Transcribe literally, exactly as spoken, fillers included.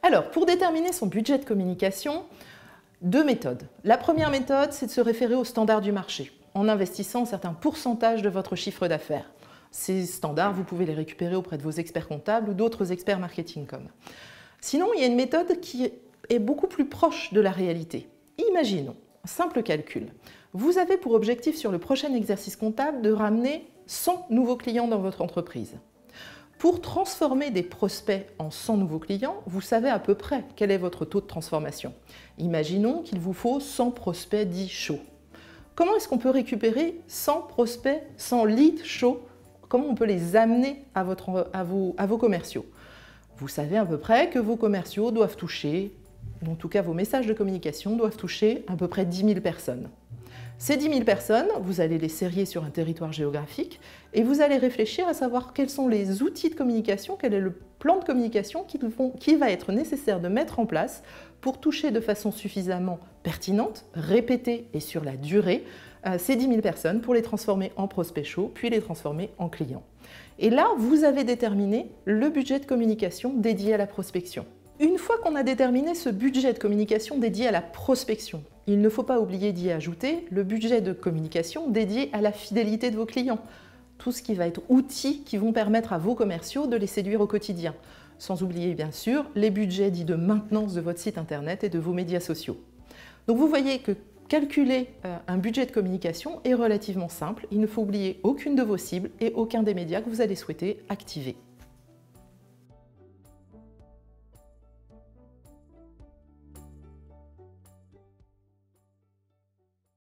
Alors, pour déterminer son budget de communication, deux méthodes. La première méthode, c'est de se référer aux standards du marché, en investissant un certain pourcentage de votre chiffre d'affaires. Ces standards, vous pouvez les récupérer auprès de vos experts comptables ou d'autres experts marketing com. Sinon, il y a une méthode qui est beaucoup plus proche de la réalité. Imaginons, un simple calcul. Vous avez pour objectif sur le prochain exercice comptable de ramener cent nouveaux clients dans votre entreprise. Pour transformer des prospects en cent nouveaux clients, vous savez à peu près quel est votre taux de transformation. Imaginons qu'il vous faut cent prospects dits chauds. Comment est-ce qu'on peut récupérer cent prospects, cent leads chauds? Comment on peut les amener à, votre, à, vos, à vos commerciaux? Vous savez à peu près que vos commerciaux doivent toucher, en tout cas vos messages de communication doivent toucher à peu près dix mille personnes. Ces dix mille personnes, vous allez les sérier sur un territoire géographique et vous allez réfléchir à savoir quels sont les outils de communication, quel est le plan de communication qui va être nécessaire de mettre en place pour toucher de façon suffisamment pertinente, répétée et sur la durée ces dix mille personnes pour les transformer en prospects chauds, puis les transformer en clients. Et là, vous avez déterminé le budget de communication dédié à la prospection. Une fois qu'on a déterminé ce budget de communication dédié à la prospection, il ne faut pas oublier d'y ajouter le budget de communication dédié à la fidélité de vos clients. Tout ce qui va être outils qui vont permettre à vos commerciaux de les séduire au quotidien. Sans oublier bien sûr les budgets dits de maintenance de votre site internet et de vos médias sociaux. Donc vous voyez que calculer un budget de communication est relativement simple. Il ne faut oublier aucune de vos cibles et aucun des médias que vous allez souhaiter activer.